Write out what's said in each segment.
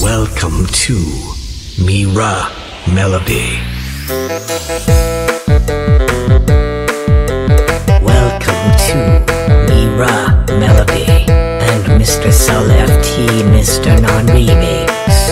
Welcome to Mira Melody. Welcome to Mira Melody and Mr. Soul FT, Mr. Non Remix.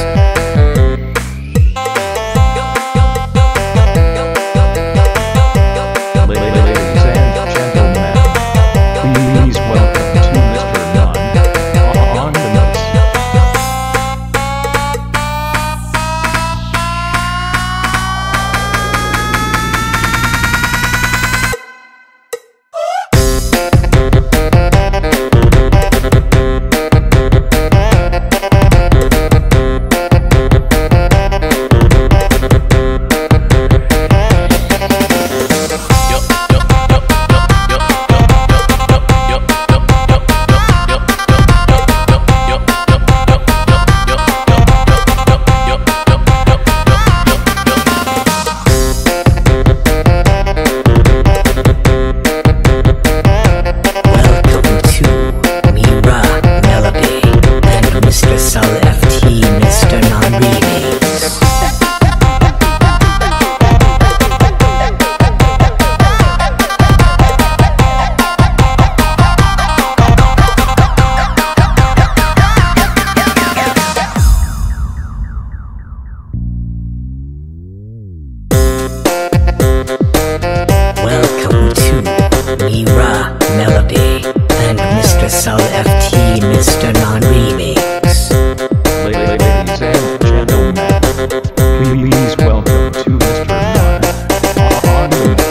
Mira Melody and Mr. Soul FT, Mr. Non Remix. Ladies and gentlemen, please welcome to Mr. Non on the mix.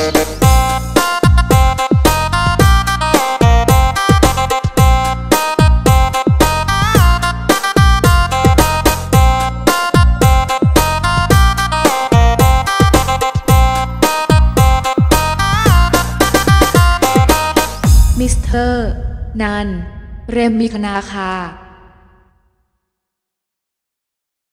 มิสเตอร์นันเรมมีคณาคา